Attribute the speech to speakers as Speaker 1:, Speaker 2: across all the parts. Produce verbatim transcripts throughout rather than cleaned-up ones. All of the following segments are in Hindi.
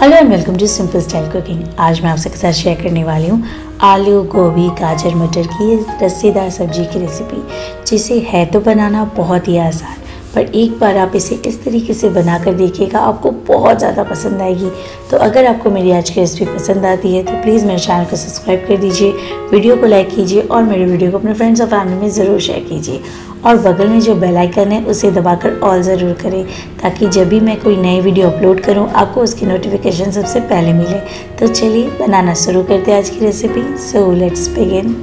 Speaker 1: Hello and welcome to simple style cooking. आज मैं आपसे के साथ शेयर करने वाली हूँ आलू गोभी गाजर मटर की ये रस्सेदार सब्जी की रेसिपी, जिसे है तो बनाना बहुत ही आसान, पर एक बार आप इसे इस तरीके से बनाकर देखिएगा, आपको बहुत ज़्यादा पसंद आएगी। तो अगर आपको मेरी आज की रेसिपी पसंद आती है तो प्लीज़ मेरे चैनल को सब्सक्राइब कर दीजिए, वीडियो को लाइक कीजिए और मेरे वीडियो को अपने फ्रेंड्स और फैमिली में ज़रूर शेयर कीजिए। और बगल में जो बेल आइकन है उसे दबाकर ऑल ज़रूर करें, ताकि जब भी मैं कोई नई वीडियो अपलोड करूं आपको उसकी नोटिफिकेशन सबसे पहले मिले। तो चलिए बनाना शुरू करते हैं आज की रेसिपी। So let's begin.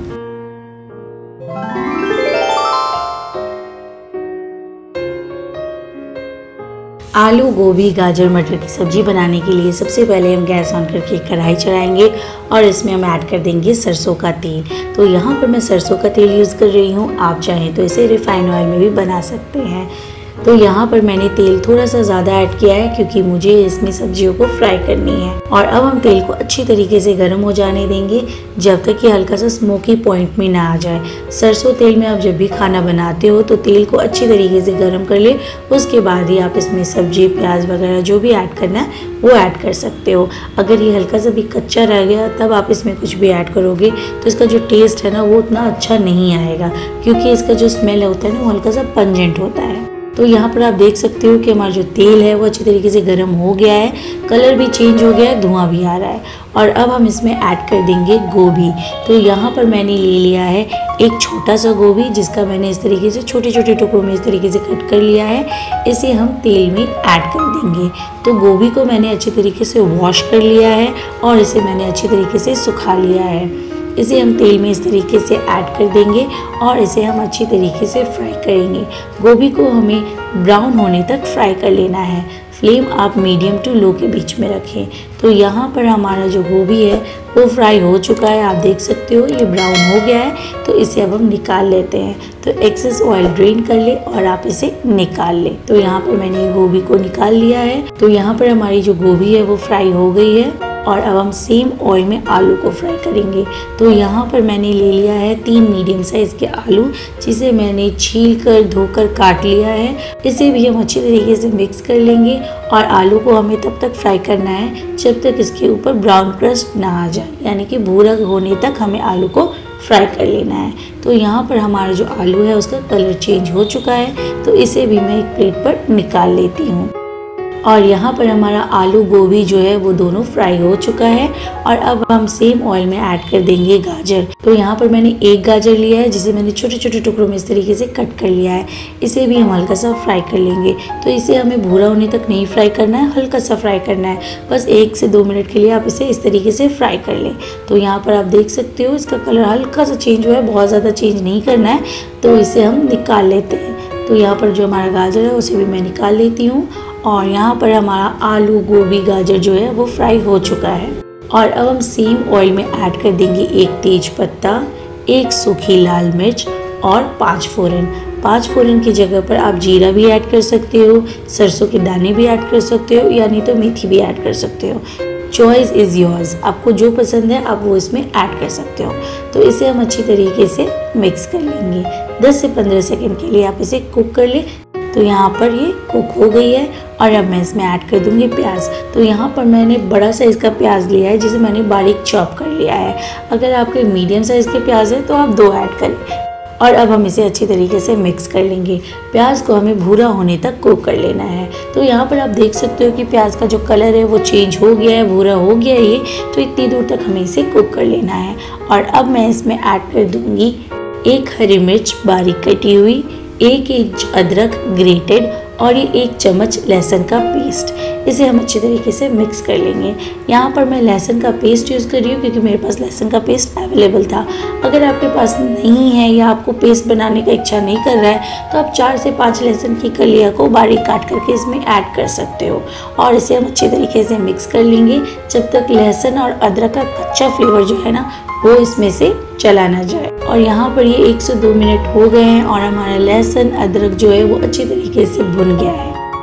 Speaker 1: आलू गोभी गाजर मटर की सब्ज़ी बनाने के लिए सबसे पहले हम गैस ऑन करके कढ़ाई चढ़ाएंगे और इसमें हम ऐड कर देंगे सरसों का तेल। तो यहाँ पर मैं सरसों का तेल यूज़ कर रही हूँ, आप चाहें तो इसे रिफाइंड ऑयल में भी बना सकते हैं। तो यहाँ पर मैंने तेल थोड़ा सा ज़्यादा ऐड किया है क्योंकि मुझे इसमें सब्जियों को फ्राई करनी है। और अब हम तेल को अच्छी तरीके से गर्म हो जाने देंगे जब तक कि हल्का सा स्मोकी पॉइंट में ना आ जाए। सरसों तेल में आप जब भी खाना बनाते हो तो तेल को अच्छी तरीके से गर्म कर ले, उसके बाद ही आप इसमें सब्जी प्याज वगैरह जो भी ऐड करना है वो ऐड कर सकते हो। अगर ये हल्का सा भी कच्चा रह गया तब आप इसमें कुछ भी ऐड करोगे तो इसका जो टेस्ट है ना वो उतना अच्छा नहीं आएगा, क्योंकि इसका जो स्मेल होता है ना वो हल्का सा पंजेंट होता है। तो यहाँ पर आप देख सकते हो कि हमारा जो तेल है वो अच्छी तरीके से गर्म हो गया है, कलर भी चेंज हो गया है, धुआं भी आ रहा है। और अब हम इसमें ऐड कर देंगे गोभी। तो यहाँ पर मैंने ले लिया है एक छोटा सा गोभी, जिसका मैंने इस तरीके से छोटे छोटे टुकड़ों में इस तरीके से कट कर लिया है। इसे हम तेल में ऐड कर देंगे। तो गोभी को मैंने अच्छी तरीके से वॉश कर लिया है और इसे मैंने अच्छी तरीके से सुखा लिया है। इसे हम तेल में इस तरीके से ऐड कर देंगे और इसे हम अच्छी तरीके से फ्राई करेंगे। गोभी को हमें ब्राउन होने तक फ्राई कर लेना है। फ्लेम आप मीडियम टू लो के बीच में रखें। तो यहाँ पर हमारा जो गोभी है वो फ्राई हो चुका है, आप देख सकते हो ये ब्राउन हो गया है। तो इसे अब हम निकाल लेते हैं। तो एक्सेस ऑयल ड्रेन कर ले और आप इसे निकाल ले। तो यहाँ पर मैंने गोभी को निकाल लिया है। तो यहाँ पर हमारी जो गोभी है वो फ्राई हो गई है और अब हम सेम ऑयल में आलू को फ्राई करेंगे। तो यहाँ पर मैंने ले लिया है तीन मीडियम साइज़ के आलू, जिसे मैंने छील कर धोकर काट लिया है। इसे भी हम अच्छी तरीके से मिक्स कर लेंगे और आलू को हमें तब तक फ्राई करना है जब तक इसके ऊपर ब्राउन क्रस्ट ना आ जाए, यानी कि भूरा होने तक हमें आलू को फ्राई कर लेना है। तो यहाँ पर हमारा जो आलू है उसका कलर चेंज हो चुका है, तो इसे भी मैं एक प्लेट पर निकाल लेती हूँ। और यहाँ पर हमारा आलू गोभी जो है वो दोनों फ्राई हो चुका है। और अब हम सेम ऑयल में ऐड कर देंगे गाजर। तो यहाँ पर मैंने एक गाजर लिया है, जिसे मैंने छोटे छोटे टुकड़ों में इस तरीके से कट कर लिया है। इसे भी हम हल्का सा फ्राई कर लेंगे। तो इसे हमें भूरा होने तक नहीं फ्राई करना है, हल्का सा फ्राई करना है, बस एक से दो मिनट के लिए आप इसे इस तरीके से फ्राई कर लें। तो यहाँ पर आप देख सकते हो इसका कलर हल्का सा चेंज हुआ है, बहुत ज़्यादा चेंज नहीं करना है। तो इसे हम निकाल लेते हैं। तो यहाँ पर जो हमारा गाजर है उसे भी मैं निकाल लेती हूँ। और यहाँ पर हमारा आलू गोभी गाजर जो है वो फ्राई हो चुका है। और अब हम सेम ऑयल में ऐड कर देंगे एक तेज पत्ता, एक सूखी लाल मिर्च और पाँच फोरन। पाँच फोरन की जगह पर आप जीरा भी ऐड कर सकते हो, सरसों के दाने भी ऐड कर सकते हो, या नहीं तो मेथी भी ऐड कर सकते हो। चॉइस इज़ योर्स, आपको जो पसंद है आप वो इसमें ऐड कर सकते हो। तो इसे हम अच्छी तरीके से मिक्स कर लेंगे। दस से पंद्रह सेकेंड के लिए आप इसे कुक कर ले। तो यहाँ पर ये कुक हो गई है और अब मैं इसमें ऐड कर दूंगी प्याज। तो यहाँ पर मैंने बड़ा साइज़ का प्याज लिया है, जिसे मैंने बारीक चॉप कर लिया है। अगर आपके मीडियम साइज़ के प्याज है तो आप दो ऐड करें। और अब हम इसे अच्छी तरीके से मिक्स कर लेंगे। प्याज को हमें भूरा होने तक कुक कर लेना है। तो यहाँ पर आप देख सकते हो कि प्याज का जो कलर है वो चेंज हो गया है, भूरा हो गया है ये। तो इतनी दूर तक हमें इसे कुक कर लेना है। और अब मैं इसमें ऐड कर दूंगी एक हरी मिर्च बारीक कटी हुई, एक इंच अदरक ग्रेटेड और ये एक चम्मच लहसुन का पेस्ट। इसे हम अच्छी तरीके से मिक्स कर लेंगे। यहाँ पर मैं लहसुन का पेस्ट यूज़ कर रही हूँ क्योंकि मेरे पास लहसुन का पेस्ट अवेलेबल था। अगर आपके पास नहीं है या आपको पेस्ट बनाने का इच्छा नहीं कर रहा है तो आप चार से पाँच लहसुन की कलियाँ को बारीक काट करके इसमें ऐड कर सकते हो। और इसे हम अच्छी तरीके से मिक्स कर लेंगे जब तक लहसुन और अदरक का कच्चा फ्लेवर जो है ना वो इसमें से चला ना जाए। और यहाँ पर ये एक से दो मिनट हो गए हैं और हमारा लहसुन अदरक जो है वो अच्छी तरीके से भुन गया है।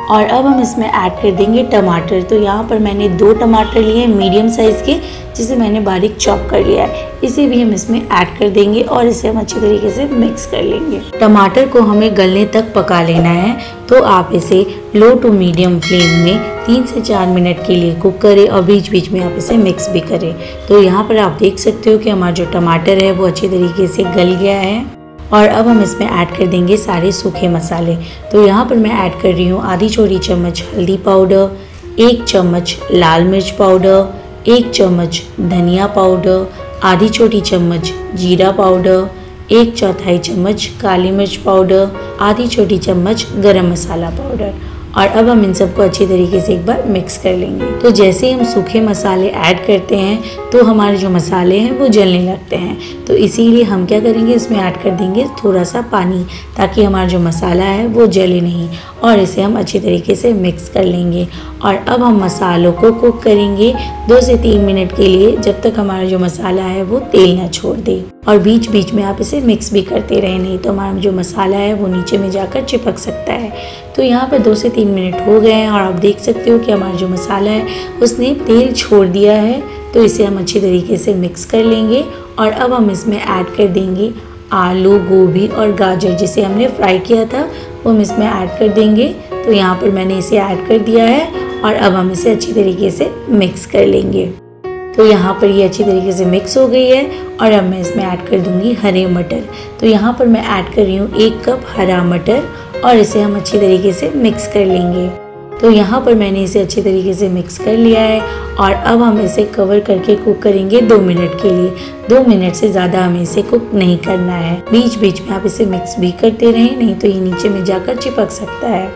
Speaker 1: और अब हम इसमें ऐड कर देंगे टमाटर। तो यहाँ पर मैंने दो टमाटर लिए हैं मीडियम साइज़ के, जिसे मैंने बारीक चॉप कर लिया है। इसे भी हम इसमें ऐड कर देंगे और इसे हम अच्छी तरीके से मिक्स कर लेंगे। टमाटर को हमें गलने तक पका लेना है, तो आप इसे लो टू मीडियम फ्लेम में तीन से चार मिनट के लिए कुक करें और बीच बीच में आप इसे मिक्स भी करें। तो यहाँ पर आप देख सकते हो कि हमारा जो टमाटर है वो अच्छी तरीके से गल गया है। और अब हम इसमें ऐड कर देंगे सारे सूखे मसाले। तो यहाँ पर मैं ऐड कर रही हूँ आधी छोटी चम्मच हल्दी पाउडर, एक चम्मच लाल मिर्च पाउडर, एक चम्मच धनिया पाउडर, आधी छोटी चम्मच जीरा पाउडर, एक चौथाई चम्मच काली मिर्च पाउडर, आधी छोटी चम्मच गरम मसाला पाउडर। और अब हम इन सबको अच्छी तरीके से एक बार मिक्स कर लेंगे। तो जैसे ही हम सूखे मसाले ऐड करते हैं तो हमारे जो मसाले हैं वो जलने लगते हैं। तो इसीलिए हम क्या करेंगे, इसमें ऐड कर देंगे थोड़ा सा पानी, ताकि हमारा जो मसाला है वो जले नहीं। और इसे हम अच्छी तरीके से मिक्स कर लेंगे। और अब हम मसालों को कुक करेंगे दो से तीन मिनट के लिए, जब तक हमारा जो मसाला है वो तेल ना छोड़ दे। और बीच बीच में आप इसे मिक्स भी करते रहें, नहीं तो हमारा जो मसाला है वो नीचे में जाकर चिपक सकता है। तो यहाँ पर दो से तीन मिनट हो गए हैं और आप देख सकते हो कि हमारा जो मसाला है उसने तेल छोड़ दिया है। तो इसे हम अच्छी तरीके से मिक्स कर लेंगे। और अब हम इसमें ऐड कर देंगे आलू, गोभी और गाजर, जिसे हमने फ्राई किया था वो हम इसमें ऐड कर देंगे। तो यहाँ पर मैंने इसे ऐड कर दिया है और अब हम इसे अच्छी तरीके से मिक्स कर लेंगे। तो यहाँ पर ये अच्छी तरीके से मिक्स हो गई है। और अब मैं इसमें ऐड कर दूंगी हरे मटर। तो यहाँ पर मैं ऐड कर रही हूँ एक कप हरा मटर और इसे हम अच्छी तरीके से मिक्स कर लेंगे। तो यहाँ पर मैंने इसे अच्छी तरीके से मिक्स कर लिया है। और अब हम इसे कवर करके कुक करेंगे दो मिनट के लिए। दो मिनट से ज़्यादा हमें इसे कुक नहीं करना है। बीच बीच में आप इसे मिक्स भी करते रहें, नहीं तो ये नीचे में जाकर चिपक सकता है।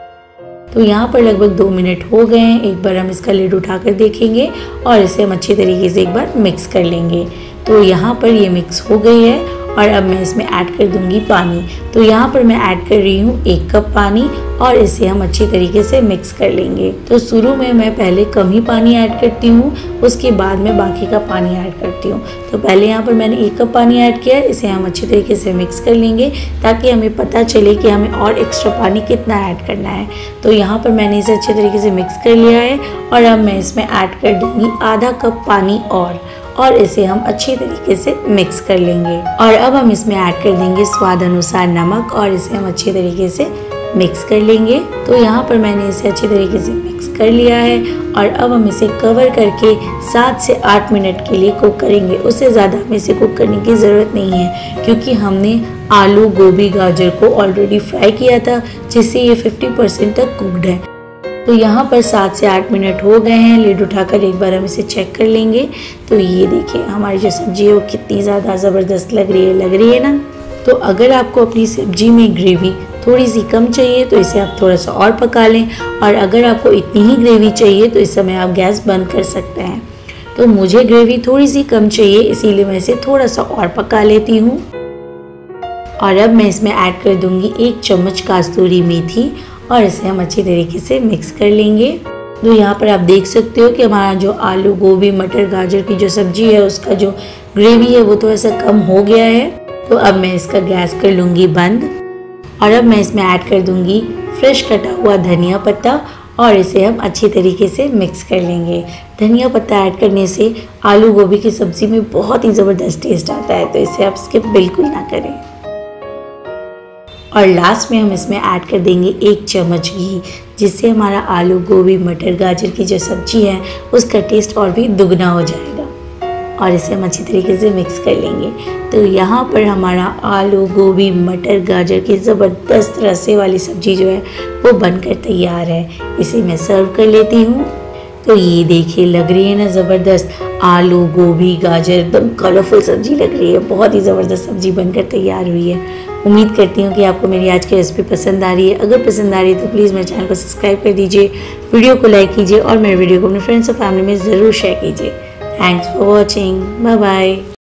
Speaker 1: तो यहाँ पर लगभग दो मिनट हो गए हैं। एक बार हम इसका लिड उठाकर देखेंगे और इसे हम अच्छी तरीके से एक बार मिक्स कर लेंगे। तो यहाँ पर ये मिक्स हो गई है और अब मैं इसमें ऐड कर दूंगी पानी। तो यहाँ पर मैं ऐड कर रही हूँ एक कप पानी और इसे हम अच्छी तरीके से मिक्स कर लेंगे। तो शुरू में मैं पहले कम ही पानी ऐड करती हूँ, उसके बाद में बाकी का पानी ऐड करती हूँ। तो पहले यहाँ पर मैंने एक कप पानी ऐड किया, इसे हम अच्छी तरीके से मिक्स कर लेंगे ताकि हमें पता चले कि हमें और एक्स्ट्रा पानी कितना ऐड करना है। तो यहाँ पर मैंने इसे अच्छे तरीके से मिक्स कर लिया है और अब मैं इसमें ऐड कर दूँगी आधा कप पानी और और इसे हम अच्छी तरीके से मिक्स कर लेंगे। और अब हम इसमें ऐड कर देंगे स्वाद अनुसार नमक और इसे हम अच्छी तरीके से मिक्स कर लेंगे। तो यहाँ पर मैंने इसे अच्छी तरीके से मिक्स कर लिया है और अब हम इसे कवर करके सात से आठ मिनट के लिए कुक करेंगे। उससे ज़्यादा हमें इसे कुक करने की ज़रूरत नहीं है, क्योंकि हमने आलू, गोभी, गाजर को ऑलरेडी फ्राई किया था, जिससे ये फिफ्टी परसेंट तक कुकड है। तो यहाँ पर सात से आठ मिनट हो गए हैं। लिड उठाकर एक बार हम इसे चेक कर लेंगे। तो ये देखिए हमारी जो सब्जी है वो कितनी ज़्यादा ज़बरदस्त लग रही है लग रही है ना। तो अगर आपको अपनी सब्जी में ग्रेवी थोड़ी सी कम चाहिए तो इसे आप थोड़ा सा और पका लें, और अगर आपको इतनी ही ग्रेवी चाहिए तो इस समय आप गैस बंद कर सकते हैं। तो मुझे ग्रेवी थोड़ी सी कम चाहिए, इसीलिए मैं इसे थोड़ा सा और पका लेती हूँ। और अब मैं इसमें ऐड कर दूँगी एक चम्मच कस्तूरी मेथी और इसे हम अच्छी तरीके से मिक्स कर लेंगे। तो यहाँ पर आप देख सकते हो कि हमारा जो आलू, गोभी, मटर, गाजर की जो सब्जी है उसका जो ग्रेवी है वो थोड़ा सा कम हो गया है। तो अब मैं इसका गैस कर लूँगी बंद और अब मैं इसमें ऐड कर दूँगी फ्रेश कटा हुआ धनिया पत्ता और इसे हम अच्छी तरीके से मिक्स कर लेंगे। धनिया पत्ता ऐड करने से आलू गोभी की सब्ज़ी में बहुत ही ज़बरदस्त टेस्ट आता है, तो इसे आप स्किप बिल्कुल ना करें। और लास्ट में हम इसमें ऐड कर देंगे एक चम्मच घी, जिससे हमारा आलू, गोभी, मटर, गाजर की जो सब्जी है उसका टेस्ट और भी दुगना हो जाएगा। और इसे हम अच्छी तरीके से मिक्स कर लेंगे। तो यहाँ पर हमारा आलू, गोभी, मटर, गाजर की ज़बरदस्त रसे वाली सब्जी जो है वो बनकर तैयार है। इसे मैं सर्व कर लेती हूँ। तो ये देखिए लग रही है ना ज़बरदस्त, आलू, गोभी, गाजर, एकदम कलरफुल सब्जी लग रही है। बहुत ही ज़बरदस्त सब्जी बनकर तैयार हुई है। उम्मीद करती हूँ कि आपको मेरी आज की रेसिपी पसंद आ रही है। अगर पसंद आ रही है तो प्लीज़ मेरे चैनल को सब्सक्राइब कर दीजिए, वीडियो को लाइक कीजिए और मेरे वीडियो को अपने फ्रेंड्स और फैमिली में ज़रूर शेयर कीजिए। Thanks for watching, bye bye.